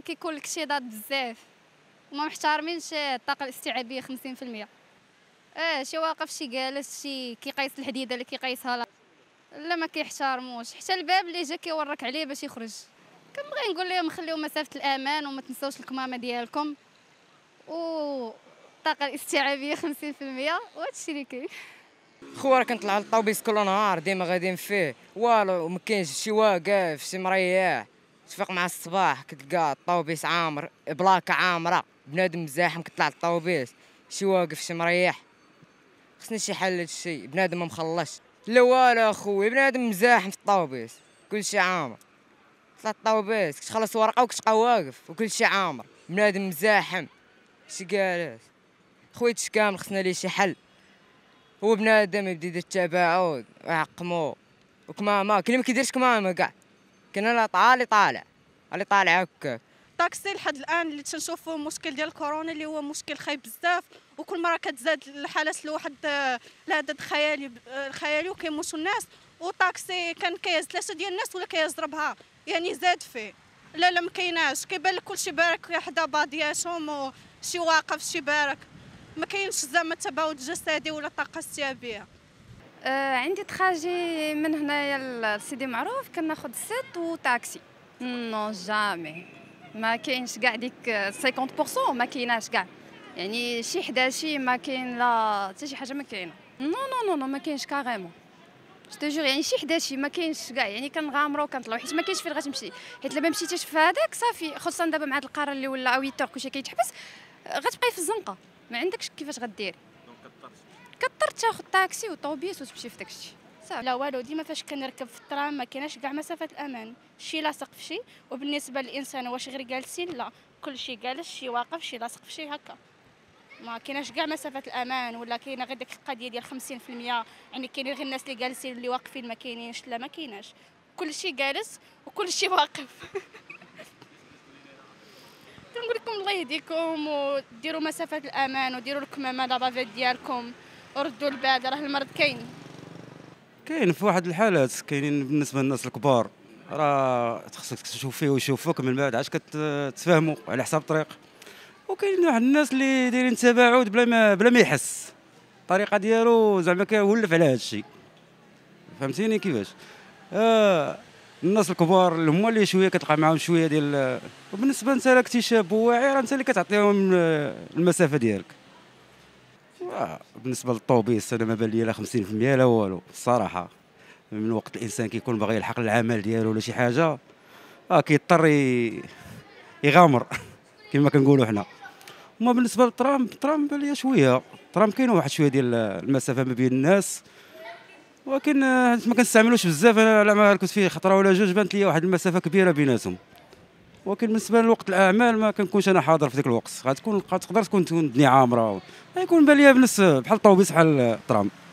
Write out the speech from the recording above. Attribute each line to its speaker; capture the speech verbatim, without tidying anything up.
Speaker 1: كيكون الاكتظاظ بزاف وما محترمينش الطاقه الاستيعابيه خمسين في المية. اه شي واقف شي جالس شي كيقيس الحديده اللي كيقيسها لا لا ما كيحترموش حتى الباب اللي جا كيورك عليه باش يخرج. كنبغي نقول لهم خليو مسافه الامان وما تنساوش الكمامه ديالكم و الطاقه الاستيعابيه خمسين في المية وهادشي اللي كاين.
Speaker 2: خو راه كنطلع للطوبيس كل نهار ديما غاديين فيه والو ما كاينش شي واقف شي مريح. تفيق مع الصباح كتلقى الطوبيس عامر بلاكه عامره بنادم مزاحم كطلع للطوبيس شي واقف شي مريح. خصنا شي حل لهادشي بنادم ما مخلصش لا والو اخويا بنادم مزاحم في الطوبيس كلشي عامر. طلع الطوبيس كتخلص ورقه وكتبقى واقف وكلشي عامر بنادم مزاحم شي جالس. خويا هادشي كامل خصنا ليه شي حل. هو بنادم يبدا يدير التباعد ويعقمو وكمامه كاين ما كيديرش كمامه كاع كاين اللي طالع اللي طالع اللي طالع هكا.
Speaker 3: الطاكسي لحد الان اللي تنشوفوا المشكل ديال كورونا اللي هو مشكل خايب بزاف وكل مره كتزاد الحالات لواحد العدد خيالي خيالي وكيموتوا الناس. والطاكسي كان كيهز ثلاثه ديال الناس ولا كيهز ربعه يعني زاد فيه. لا لا ما كايناش كيبان لك كلشي بارك حدا بعضياتهم وشي واقف شي بارك ما كاينش زعما التباعد الجسدي ولا الطاقه الاستيعابيه.
Speaker 4: آه عندي تخاجي من هنايا لسيدي معروف كناخذ ست وطاكسي. نو جامي ما كاينش كاع ديك خمسين بالمية ما كايناش كاع يعني شي حداشي ما كاين لا حتى شي حاجه ما كاينه. نو نو نو نو ما كاينش كاريمون جوتوجور يعني شي حداشي ما كاينش كاع يعني كنغامروا وكنطلعوا حيت ما كاينش فين غتمشي حيت لما مشيتيش في هذاك صافي خصوصا دابا مع هذا القرار اللي ولا ثمانية كلشي كيتحبس غتبقاي في الزنقه ما عندكش كيفاش غديري. كضطر تاخذ طاكسي وطوبيس وتمشي في داكشي صافي.
Speaker 1: لا والو ديما فاش كنركب في الترام ما كايناش كاع مسافه الامان شي لاصق في شي وبالنسبه للانسان واش غير جالسين لا كلشي جالس شي واقف شي لاصق في شي هكا ما كايناش كاع مسافه الامان ولا كاينه غير ديك القضيه ديال خمسين في المية يعني كاينين غير الناس اللي جالسين اللي واقفين ما كاينينش لا ما كايناش كلشي جالس وكلشي واقف. كنقول لكم الله يهديكم وديروا مسافه الامان وديروا الكمامه لافافيت ديالكم وردوا البال راه المرض كاين.
Speaker 5: كاين في واحد الحالات كاينين بالنسبه للناس الكبار راه خصك تشوف فيه ويشوفوك من بعد عاد كتفاهموا على حساب الطريق. وكاين واحد الناس اللي دايرين تباعد بلا ما بلا ما يحس الطريقه ديالو زعما كيولف على هذا الشيء فهمتيني كيفاش. آه الناس الكبار اللي هما اللي شويه كتلقى معاهم شويه ديال. وبالنسبه انت راه كنتي شاب وواعي راه انت اللي كتعطيهم المسافه ديالك. بالنسبه للطوبيس انا ما بان لي لا خمسين في المية لا والو الصراحه. من وقت الانسان كيكون باغي يلحق العمل ديالو ولا شي حاجه اه كيضطر يغامر كما كنقولوا حنا. وما بالنسبه للترام الترام بان لي شويه الترام كاين واحد شويه ديال المسافه ما بين الناس ولكن ما كنستعملوش بزاف. انا على ما كنت فيه خطره ولا جوج بانت لي واحد المسافه كبيره بيناتهم. ولكن بالنسبه لوقت الاعمال ما كنكونش انا حاضر في ذاك الوقت غتكون تقدر تكون الدنيا عامره غيكون بان لي بنفس بحال الطوبيس بحال الترام.